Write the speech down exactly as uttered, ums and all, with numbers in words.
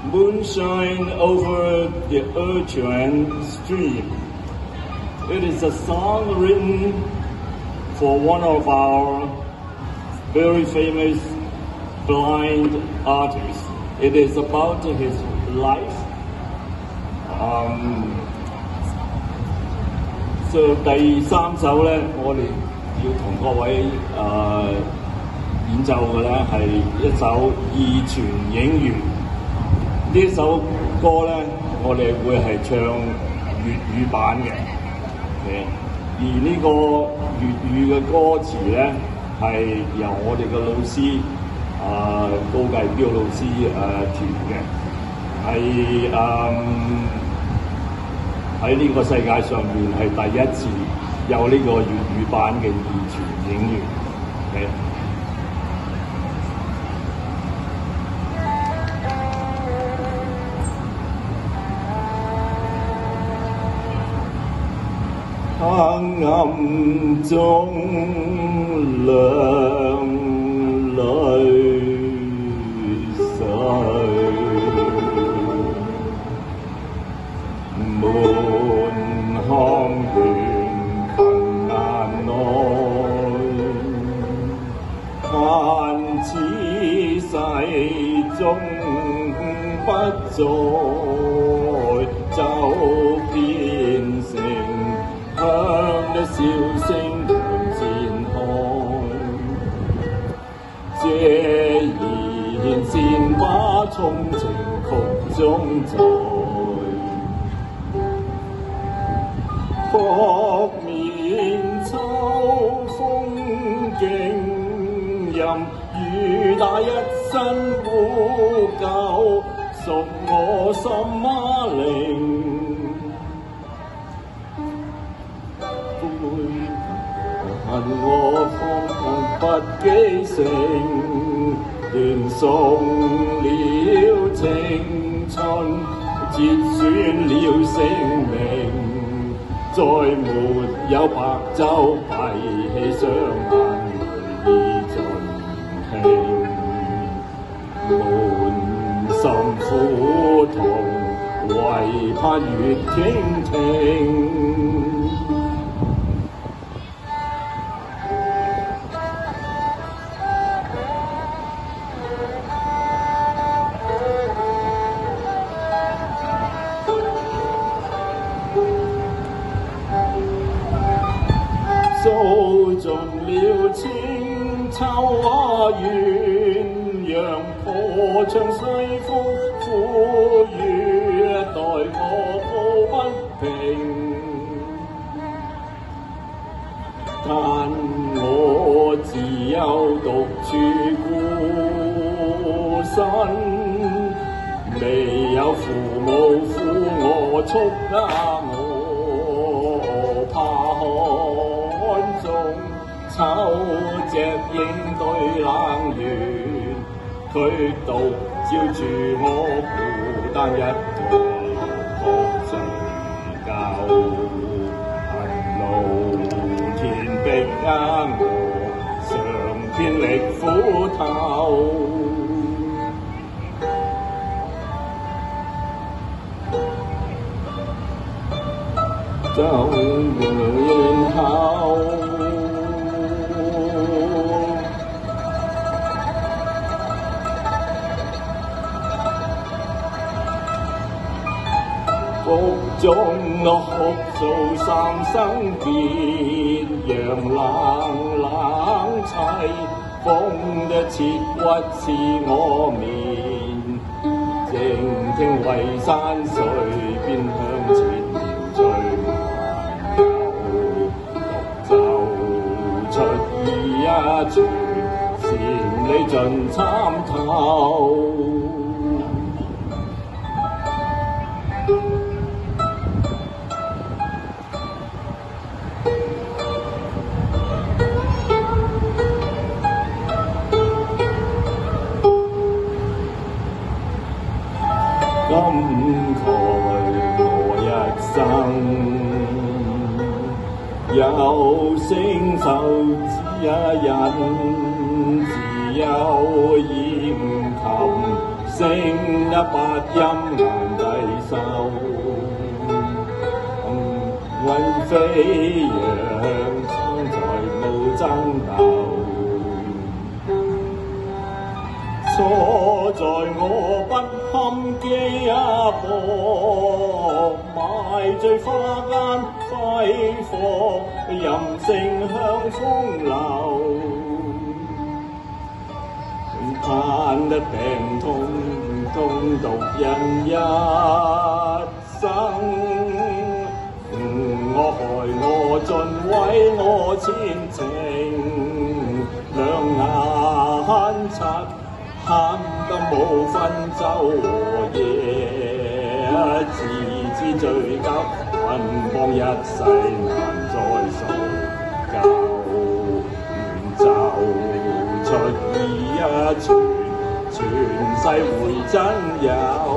Moonshine over the Urchin Stream. It is a song written for one of our very famous blind artists. It is about his life. Um, so 第三首咧，我哋要同各位誒、呃、演奏嘅咧係一首《二泉映月》。呢一首歌咧，我哋會係唱粵語版嘅，而呢個粵語嘅歌詞咧係由我哋嘅老師啊、呃、高繼標老師誒填嘅，係誒喺呢個世界上面係第一次有呢個粵語版嘅《二泉映月》嘅。黑暗中兩淚逝，滿腔怨恨眼內，盼此世中不再走遍城。向的笑聲盤前開，這依然善把衷情曲中載，撲面秋風勁任雨打一身污垢，屬我心馬靈。恨我方向不記性，斷送了青春，折損了性命，再沒有白晝閉氣雙眼淚已盡興，滿心苦痛，唯盼月傾聽。掃盡了千秋啊鸳鸯，破窗西風苦雨，待我抱不平。但我自幼獨處孤身，未有父母撫我束啊我，怕看中秋隻影對冷月，佢獨照住我孤單一個學睡覺，恨路天逼呃我，上天力苦透。就然後腹中哭訴三生別，讓冷冷凄風的切骨刺我面，靜聽惠山水邊向前追漫遊，獨奏出意一處，禪理盡參透。感慨我一生有聲受只一人，自有艷琴聲一發音難抵受，為飛揚生在無爭鬥。錯在我不堪基啊破，賣醉花間揮霍，任性向風流。盼得病痛痛毒人一生，我害我盡毀我前程，兩眼擦喊得無分晝和夜，自知罪急捆綁一世難再贖救，願走出意一傳，傳世回真有。